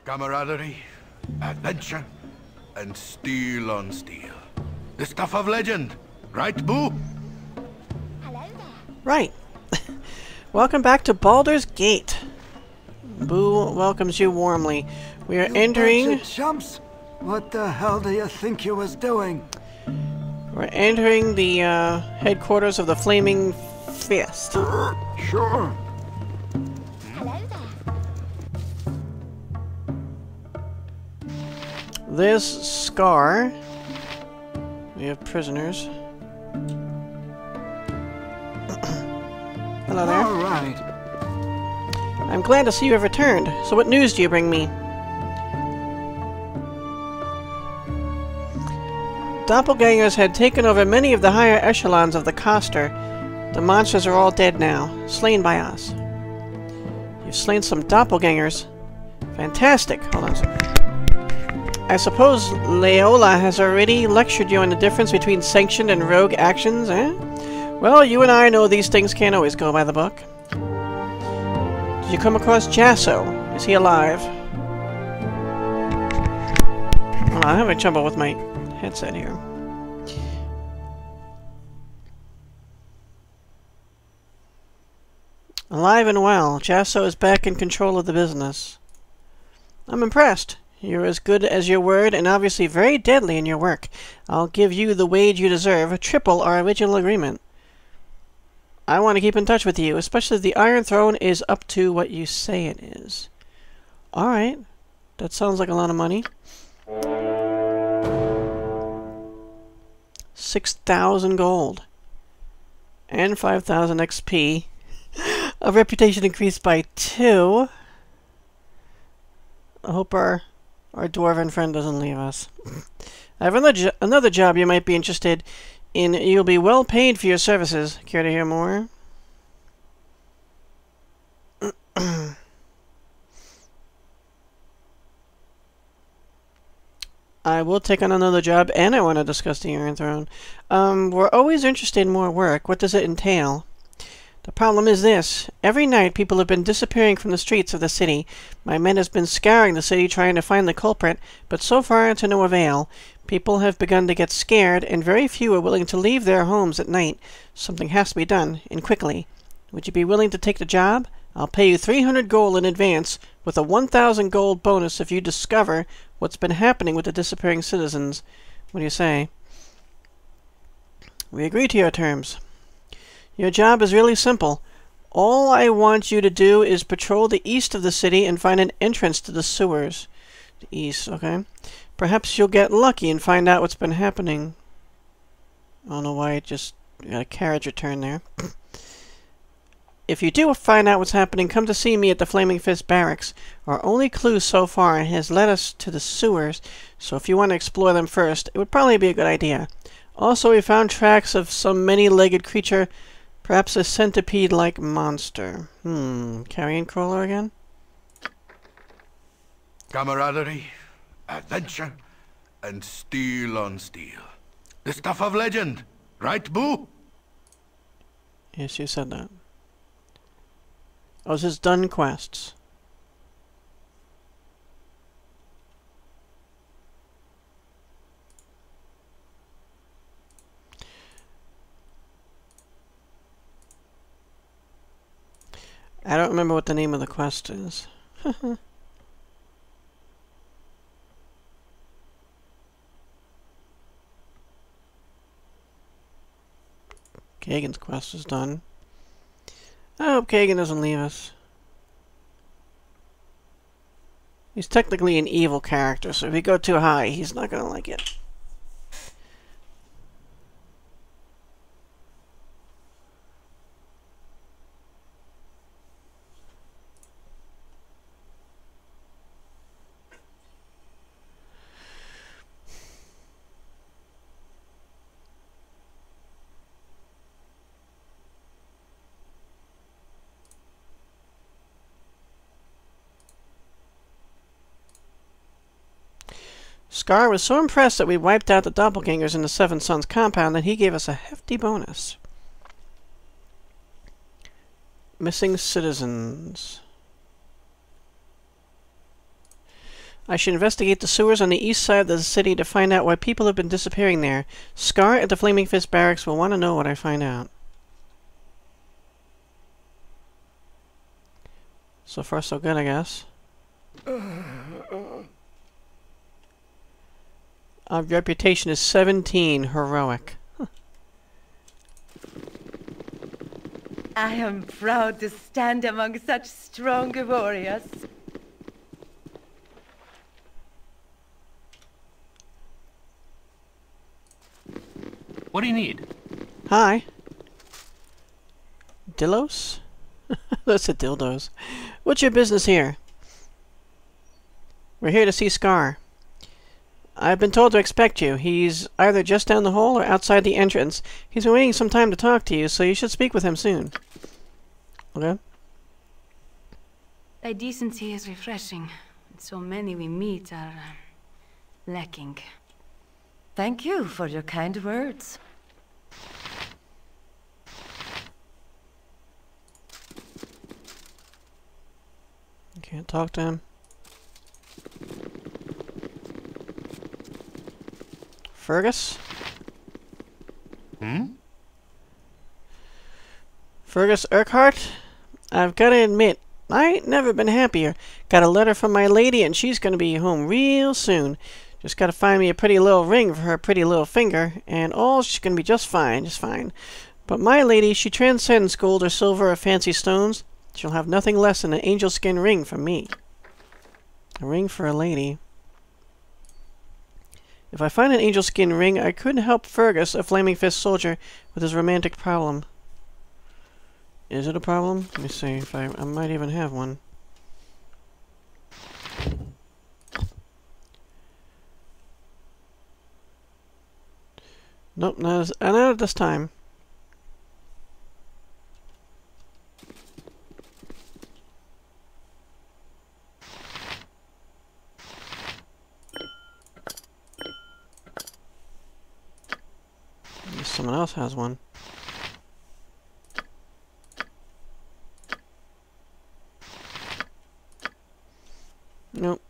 Camaraderie, adventure, and steel on steel. The stuff of legend, right, Boo? Hello there. Right. Welcome back to Baldur's Gate. Boo welcomes you warmly. We are entering... Bunch of chumps! What the hell do you think you was doing? We're entering the headquarters of the Flaming Fist. Sure. Hello there. This Scar. We have prisoners. Hello there. All right. I'm glad to see you have returned. So what news do you bring me? Doppelgangers had taken over many of the higher echelons of the Coster. The monsters are all dead now, slain by us. You've slain some doppelgangers. Fantastic. Hold on a second. I suppose Leola has already lectured you on the difference between sanctioned and rogue actions, eh? Well, you and I know these things can't always go by the book. Did you come across Jasso? Is he alive? Well, I'm having trouble with my headset here. Alive and well. Jasso is back in control of the business. I'm impressed. You're as good as your word and obviously very deadly in your work. I'll give you the wage you deserve, triple our original agreement. I want to keep in touch with you, especially if the Iron Throne is up to what you say it is. Alright. That sounds like a lot of money. 6,000 gold. And 5,000 XP. A reputation increased by 2. I hope our dwarven friend doesn't leave us. I have another job you might be interested in. You'll be well paid for your services. Care to hear more? I will take on another job, and I want to discuss the Iron Throne. We're always interested in more work. What does it entail? The problem is this. Every night, people have been disappearing from the streets of the city. My men have been scouring the city trying to find the culprit, but so far to no avail. People have begun to get scared, and very few are willing to leave their homes at night. Something has to be done, and quickly. Would you be willing to take the job? I'll pay you 300 gold in advance, with a 1,000 gold bonus if you discover what's been happening with the disappearing citizens. What do you say? We agree to your terms. Your job is really simple. All I want you to do is patrol the east of the city and find an entrance to the sewers. The east, okay. Perhaps you'll get lucky and find out what's been happening. I don't know why it just got a carriage return there. If you do find out what's happening, come to see me at the Flaming Fist Barracks. Our only clue so far has led us to the sewers, so if you want to explore them first, it would probably be a good idea. Also, we found tracks of some many-legged creature, perhaps a centipede-like monster. Carrion crawler again? Camaraderie, adventure, and steel on steel. The stuff of legend, right, Boo? Yes, you said that. Oh, this is done quests. I don't remember what the name of the quest is. Kagan's quest is done. I hope Kagan doesn't leave us. He's technically an evil character, so if we go too high, he's not gonna like it. Scar was so impressed that we wiped out the doppelgangers in the Seven Sons compound that he gave us a hefty bonus. Missing citizens. I should investigate the sewers on the east side of the city to find out why people have been disappearing there. Scar at the Flaming Fist Barracks will want to know what I find out. So far, so good, I guess. Our reputation is 17, heroic. Huh. I am proud to stand among such strong warriors. What do you need? Hi. Dillos? That's a dildos. What's your business here? We're here to see Scar. I've been told to expect you. He's either just down the hall or outside the entrance. He's been waiting some time to talk to you, so you should speak with him soon. Okay? Thy decency is refreshing. So many we meet are lacking. Thank you for your kind words. Can't talk to him. Fergus? Fergus Urquhart? I've got to admit, I ain't never been happier. Got a letter from my lady and she's gonna be home real soon. Just gotta find me a pretty little ring for her pretty little finger, and all she's gonna be just fine, just fine. But my lady, she transcends gold or silver or fancy stones. She'll have nothing less than an angel skin ring from me. A ring for a lady. If I find an angel skin ring, I could help Fergus, a Flaming Fist soldier, with his romantic problem. Is it a problem? Let me see if I might even have one. Nope, not at this time. Someone else has one. Nope.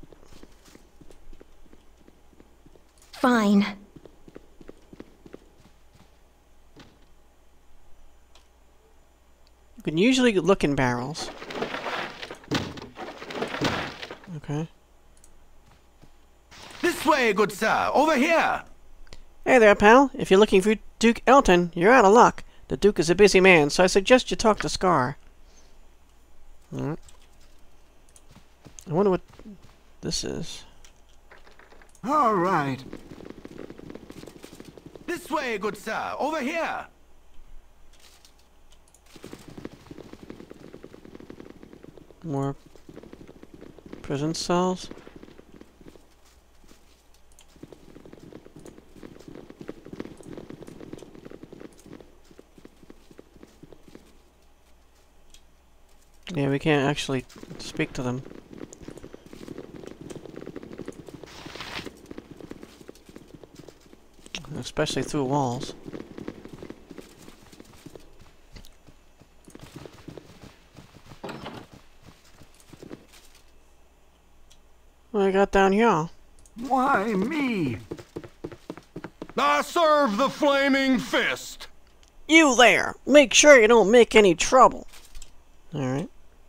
Fine. You can usually look in barrels. Okay. This way, good sir. Over here. Hey there, pal. If you're looking for Duke Elton, you're out of luck. The Duke is a busy man, so I suggest you talk to Scar. Alright. I wonder what this is. All right. This way, good sir. Over here. More prison cells. Yeah, we can't actually speak to them. Especially through walls. What I got down here? Why me? I serve the Flaming Fist. You there! Make sure you don't make any trouble. Alright.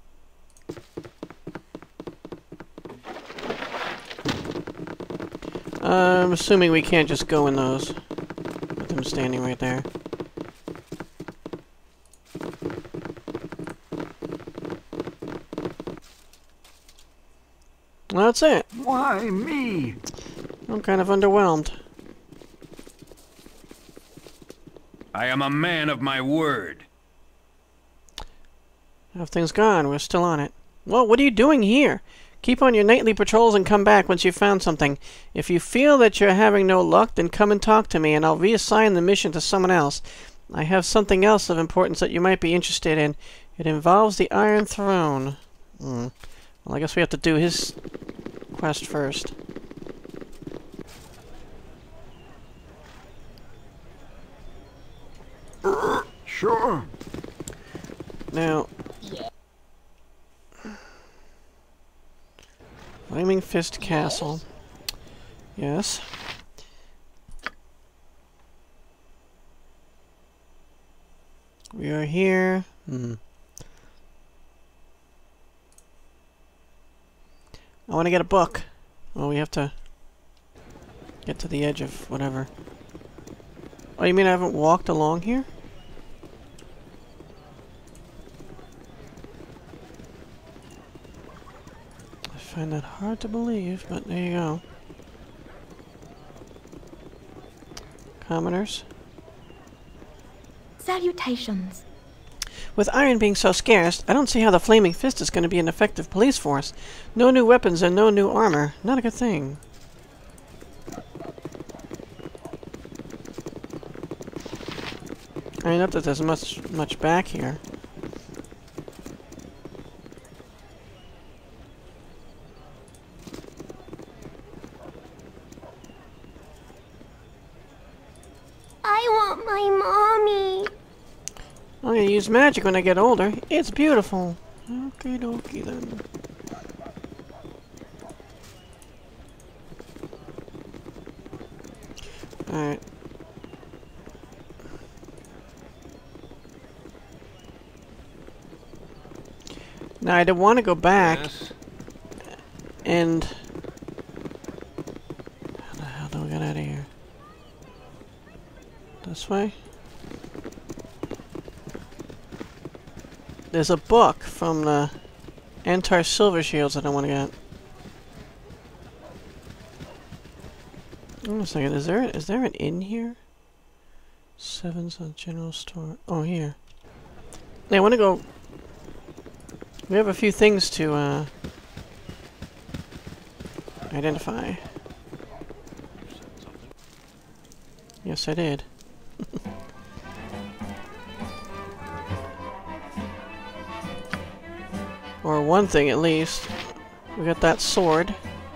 I'm assuming we can't just go in those with him standing right there. Well, that's it. Why me? I'm kind of underwhelmed. I am a man of my word. How have things gone? We're still on it. Well, what are you doing here? Keep on your nightly patrols and come back once you've found something. If you feel that you're having no luck, then come and talk to me, and I'll reassign the mission to someone else. I have something else of importance that you might be interested in. It involves the Iron Throne. Well, I guess we have to do his quest first. Sure. Now... Flaming Fist Castle. Yes. We are here. I want to get a book. Well, we have to get to the edge of whatever. Oh, you mean I haven't walked along here? I find that hard to believe, but there you go. Commoners. Salutations. With iron being so scarce, I don't see how the Flaming Fist is going to be an effective police force. No new weapons and no new armor. Not a good thing. I mean, not that there's much back here. I want my mommy. I'm gonna use magic when I get older. It's beautiful. Okie dokie then. Alright. Now I want to go back and... How the hell do we get out of here? This way? There's a book from the Antar Silver Shields that I want to get. Wait a second, is there an inn here? Sevens on general store. Oh, here. Hey, I want to go... We have a few things to identify. Yes, I did. Or one thing at least. We got that sword.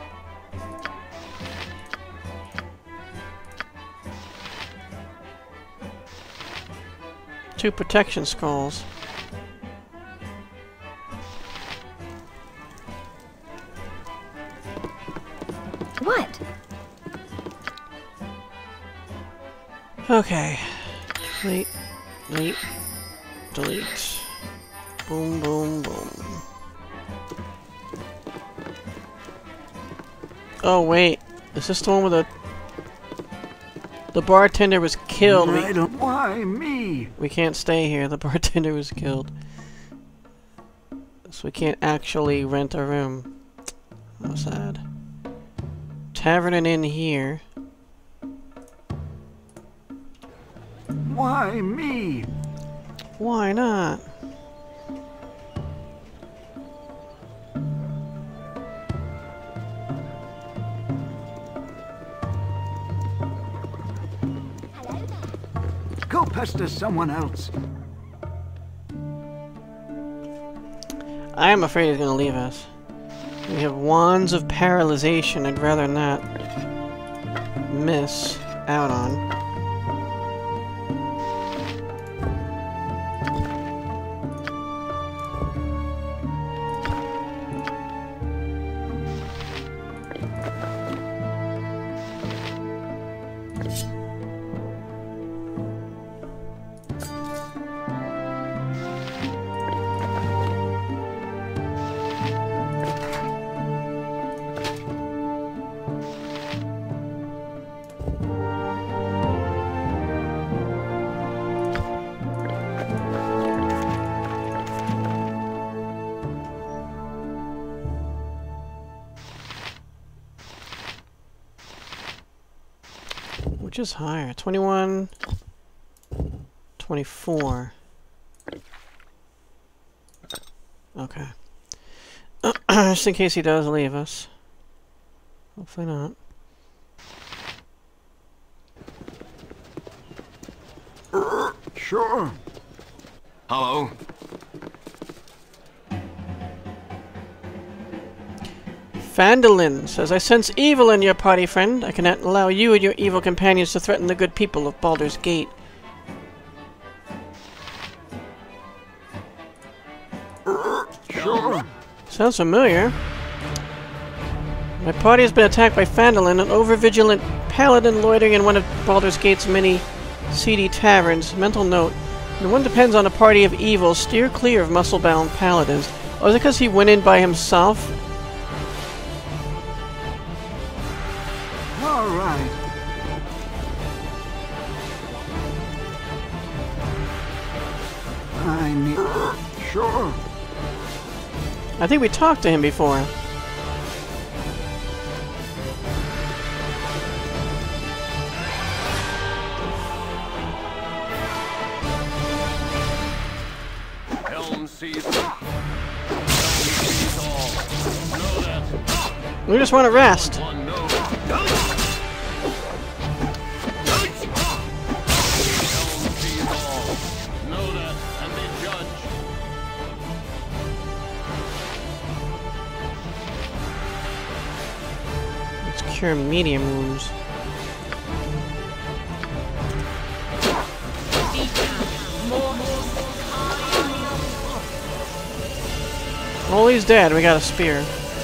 Two protection skulls. What? Okay. Delete. Delete. Delete. Boom, boom, boom. Oh, wait. Is this the one where the bartender was killed? Why me? We can't stay here. The bartender was killed. So we can't actually rent a room. How sad. Tavern and inn here. Why me? Why not? Hello there. Go pester someone else. I am afraid he's gonna leave us. We have wands of paralyzation I'd rather not miss out on. Which is higher? 21, 24. Okay. Just in case he does leave us. Hopefully not. Sure. Hello? Fandolin says, I sense evil in your party, friend. I cannot allow you and your evil companions to threaten the good people of Baldur's Gate. Sure. Sounds familiar. My party has been attacked by Phandalin, an over-vigilant paladin loitering in one of Baldur's Gate's many seedy taverns. Mental note: when one depends on a party of evil, steer clear of muscle-bound paladins. Oh, is it because he went in by himself? All right. I need... Sure. I think we talked to him before. We just want to rest. Let's cure medium wounds. Oh, he's dead. We got a spear.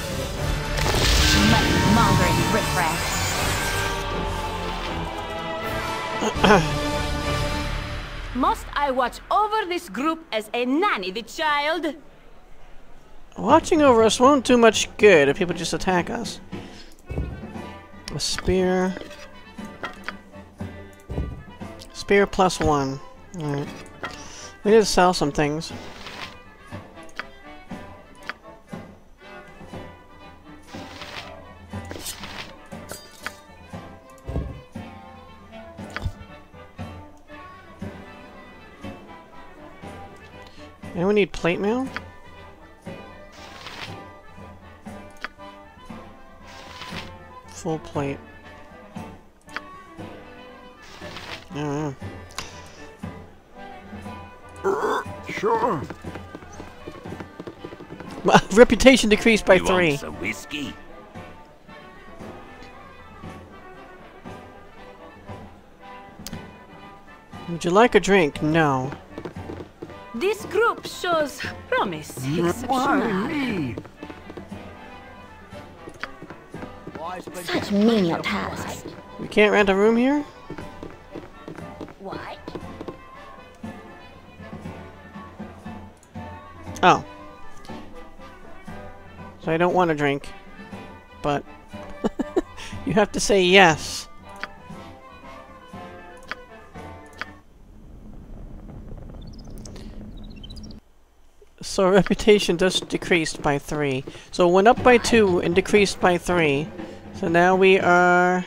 Mongering riffraff. Must I watch over this group as a nanny the child? Watching over us won't do much good if people just attack us. A spear. Spear +1. Alright. We need to sell some things. And we need plate mail. Full plate. I don't know. Sure. Reputation decreased by 3. Want some whiskey? Would you like a drink? No. This group shows promise. Why Exceptional. me? Such menial tasks. We can't rent a room here? What? Oh. So I don't want a drink. But you have to say yes. So reputation just decreased by 3. So it went up by 2 and decreased by 3. So now we are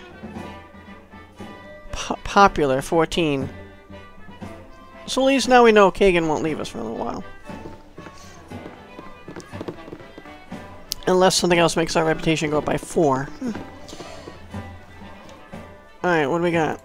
popular, 14. So at least now we know Kagan won't leave us for a little while. Unless something else makes our reputation go up by 4. Alright, what do we got?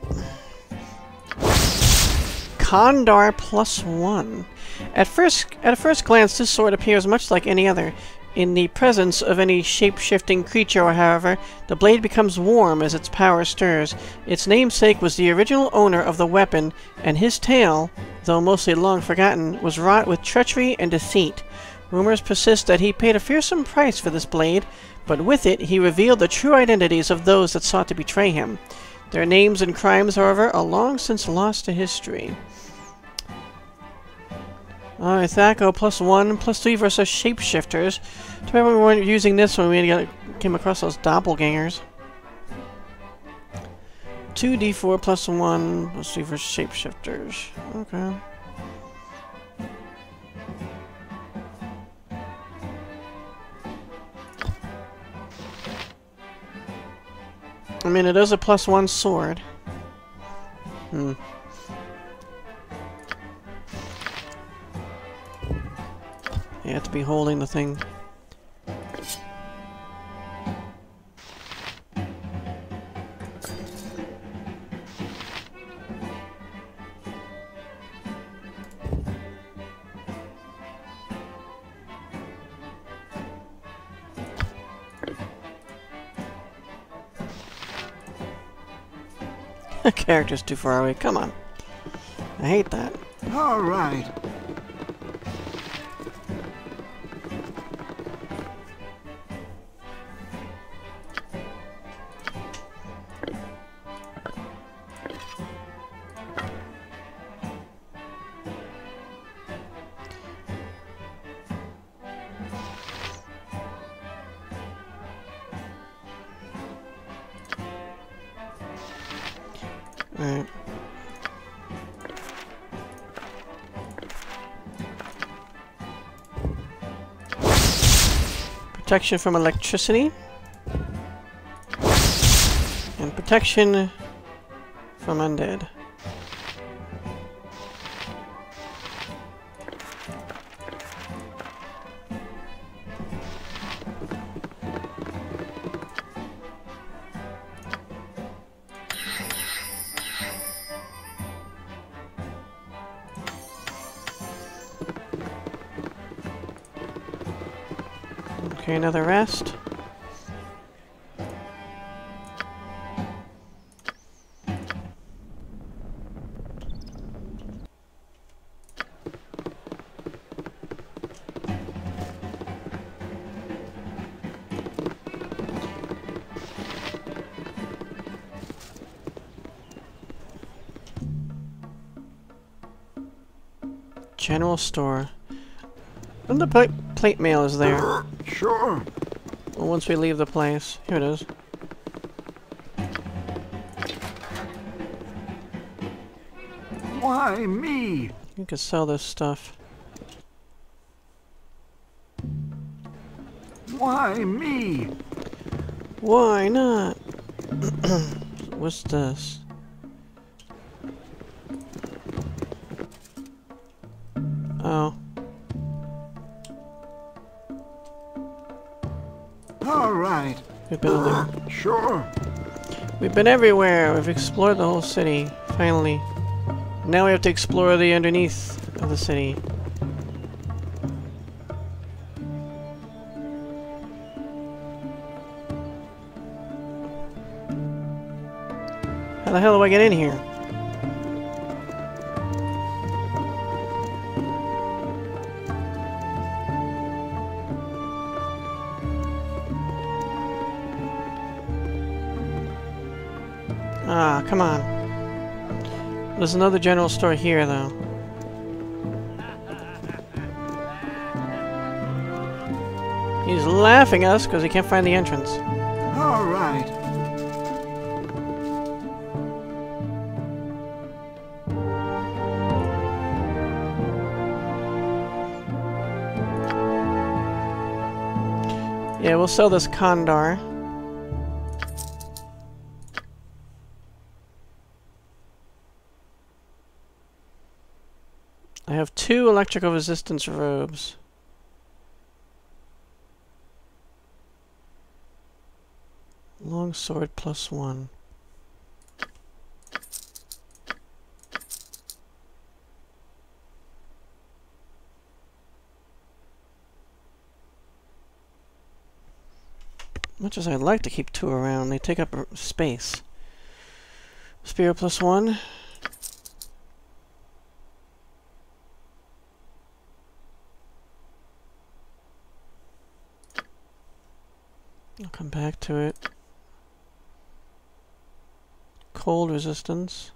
Kondar +1. At a first glance, this sword appears much like any other. In the presence of any shape-shifting creature, however, the blade becomes warm as its power stirs. Its namesake was the original owner of the weapon, and his tale, though mostly long forgotten, was wrought with treachery and deceit. Rumors persist that he paid a fearsome price for this blade, but with it he revealed the true identities of those that sought to betray him. Their names and crimes, however, are long since lost to history. Alright, Thaco +1, +3 versus shapeshifters. Too bad we weren't using this when we came across those doppelgangers. 2d4 +1, +3 versus shapeshifters. Okay. I mean, it is a +1 sword. You have to be holding the thing. The character's too far away. Come on. I hate that. All right. Alright. Protection from electricity. And protection from undead. Okay, another rest. General store. And the plate mail is there. Sure. Well, once we leave the place. Here it is. Why me? You can sell this stuff. Why me? Why not? What's this? Oh. All right. We've been there. Sure. We've been everywhere. We've explored the whole city. Finally. Now we have to explore the underneath of the city. How the hell do I get in here? Ah, come on. There's another general store here, though. He's laughing at us because he can't find the entrance. All right. Yeah, we'll sell this Condor. I have 2 electrical resistance robes. Long sword +1. Much as I'd like to keep 2 around, they take up space. Spear +1. I'll come back to it. Cold resistance.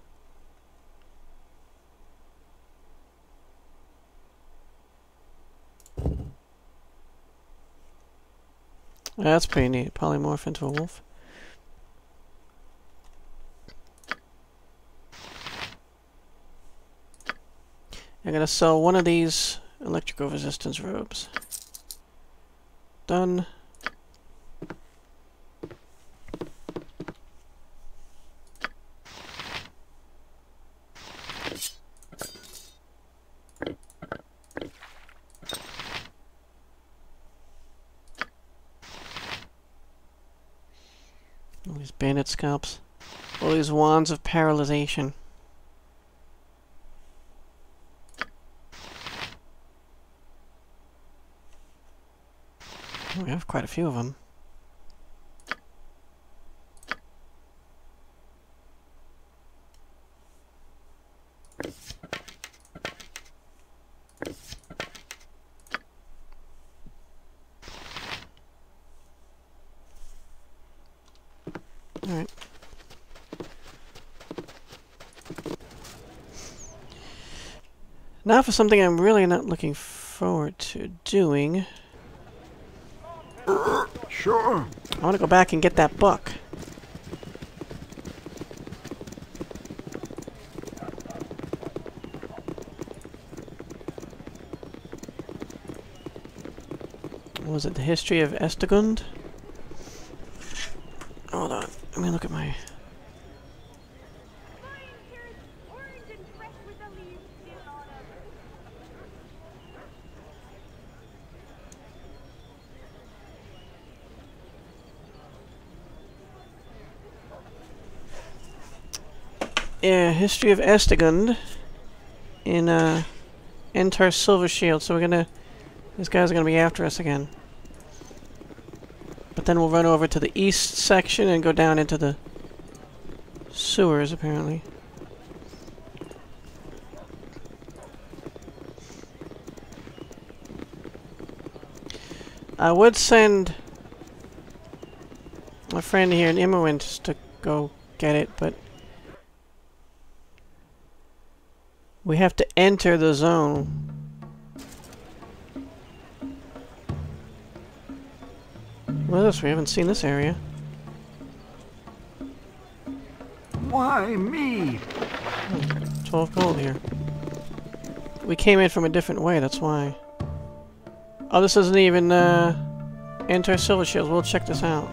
That's pretty neat. Polymorph into a wolf. I'm gonna sell one of these electrical resistance robes. Done. All these bandit scalps. All these wands of paralyzation. Oh, we have quite a few of them. Alright. Now for something I'm really not looking forward to doing. Sure. I want to go back and get that book. Was it the history of Estegund? Hold on. Let me look at my... Yeah, history of Estegund in Entar Silver Shield. So we're gonna... These guys are gonna be after us again. But then we'll run over to the east section and go down into the sewers, apparently. I would send my friend here in Immerwint to go get it, but we have to enter the zone. What else? We haven't seen this area. Why me? 12 gold here. We came in from a different way, that's why. Oh, this isn't even Enter Silver Shields. We'll check this out.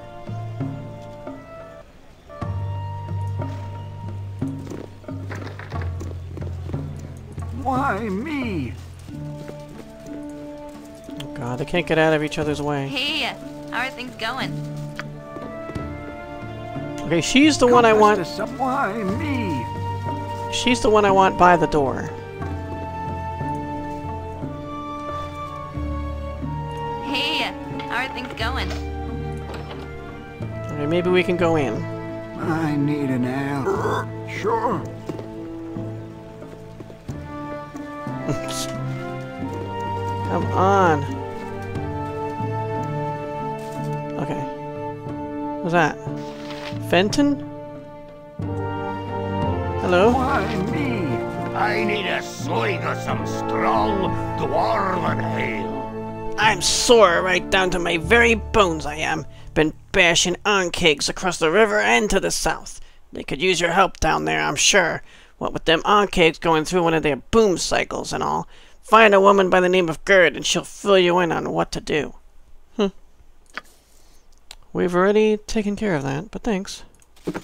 Why me? Oh god, they can't get out of each other's way. Hey, how are things going? Okay, she's the one I want. Why me? She's the one I want by the door. Hey, how are things going? Okay, maybe we can go in. I need an ale. Sure. Come on. Okay. What's that? Fenton? Hello? Why me? I need a swig of some strong dwarven ale. I'm sore right down to my very bones, I am. Been bashing onkegs across the river and to the south. They could use your help down there, I'm sure. What with them onkegs going through one of their boom cycles and all. Find a woman by the name of Gerd and she'll fill you in on what to do. We've already taken care of that, but thanks. I'm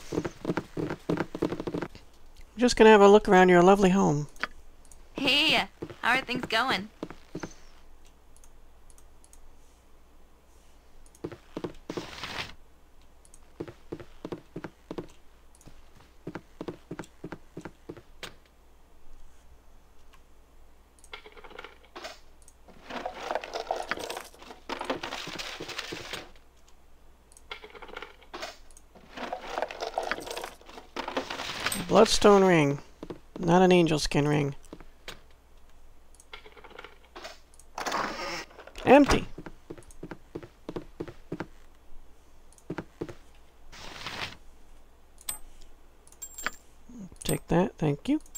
just gonna have a look around your lovely home. Hey, how are things going? Bloodstone ring, not an angel skin ring. Empty. Take that, thank you.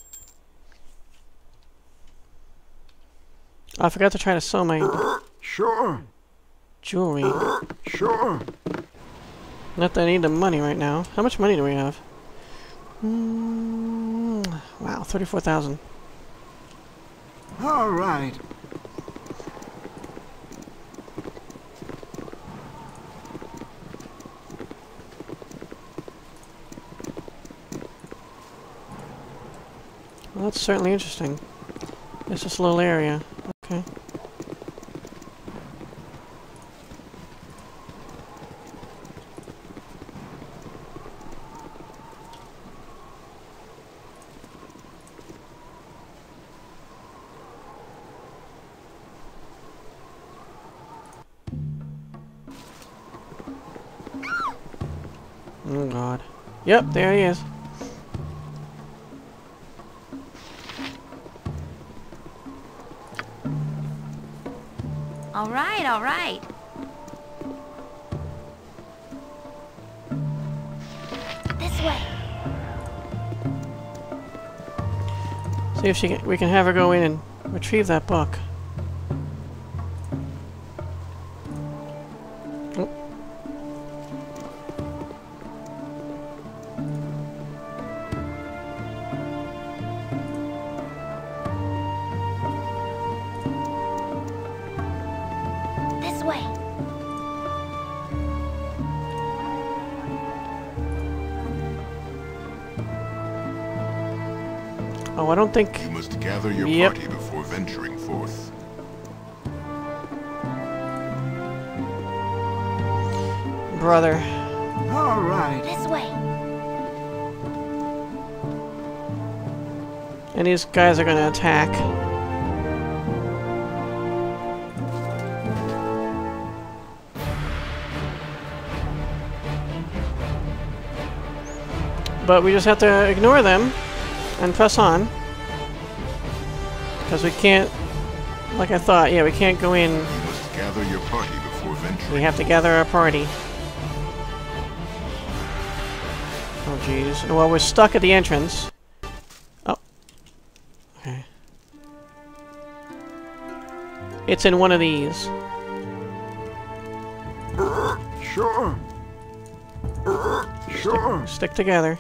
Oh, I forgot to try to sell my Sure. jewelry. Sure. Not that I need the money right now. How much money do we have? Wow, 34,000. All right. Well, that's certainly interesting. It's just a little area. Okay. Oh god. Yep, there he is. All right, all right. This way. See if we can have her go in and retrieve that book. Oh. This way. Oh, I don't think... You must gather your Yep. party before venturing forth. Brother. All right. This way. And these guys are gonna attack. But we just have to ignore them and press on. Because we can't, like I thought, yeah, we can't go in. You must gather your party before venturing. We have to gather our party. Oh, jeez. Well, we're stuck at the entrance. Oh. Okay. It's in one of these. Sure. Sure. Stick together.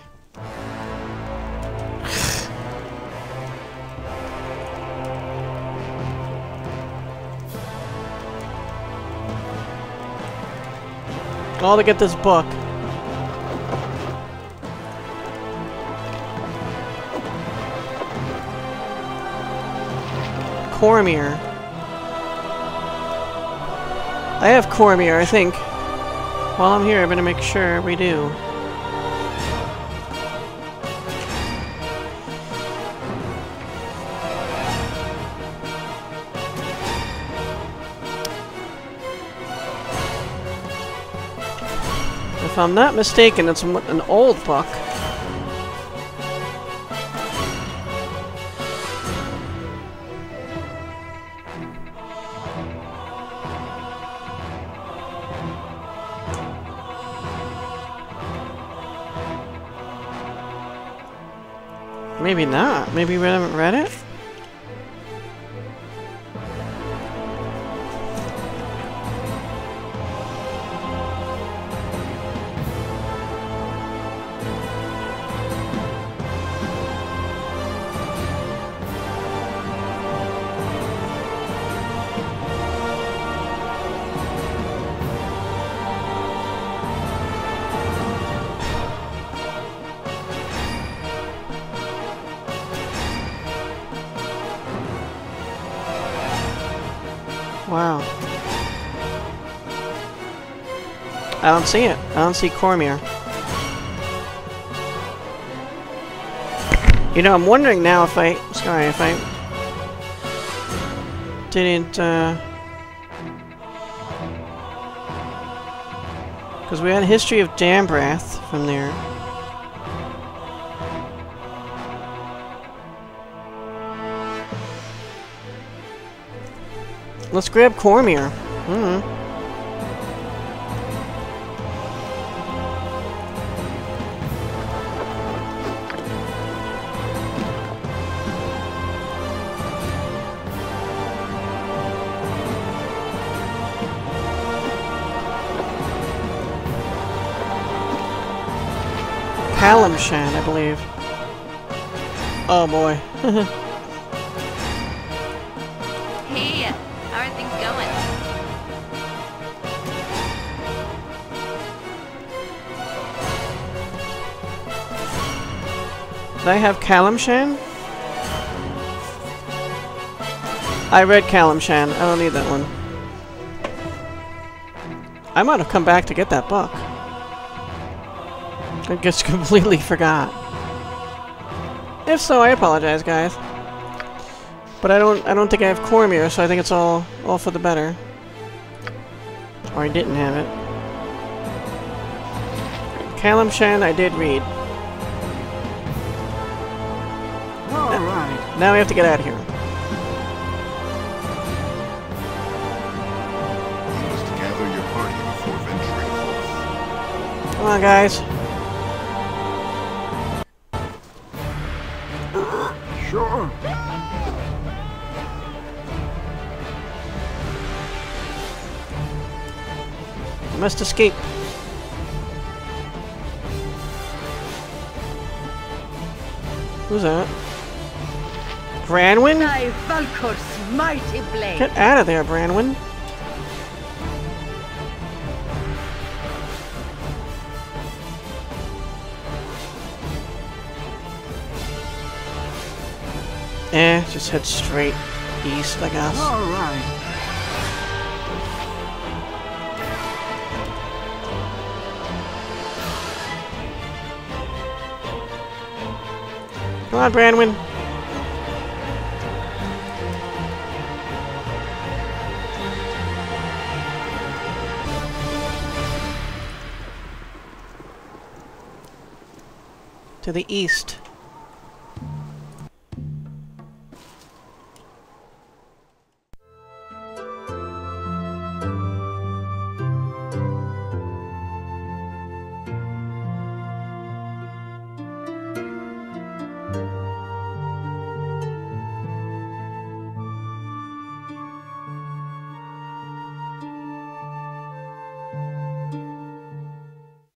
All to get this book. Cormier. I have Cormier, I think. While I'm here, I'm gonna make sure we do. If I'm not mistaken, it's an old book. Maybe not. Maybe we haven't read it? Wow. I don't see it. I don't see Cormier. You know, I'm wondering now if I... Sorry, if I... didn't, because we had a history of Dambrath from there. Let's grab Cormier. Calamshan, I believe. Oh boy. Hey, how are things going? Did I have Calamshan? I read Calamshan. I don't need that one. I might have come back to get that book. I just completely forgot. If so, I apologize, guys. But I don't think I have Cormier, so I think it's all for the better. Or I didn't have it. Calamshan I did read. All right. Now we have to get out of here. You must gather your party before venturing forth. Come on, guys. Sure. I must escape. Who's that? Branwyn? Thy Valkor's mighty blade. Get out of there, Branwyn. Just head straight east, I guess. All right. Come on, Branwyn. To the east.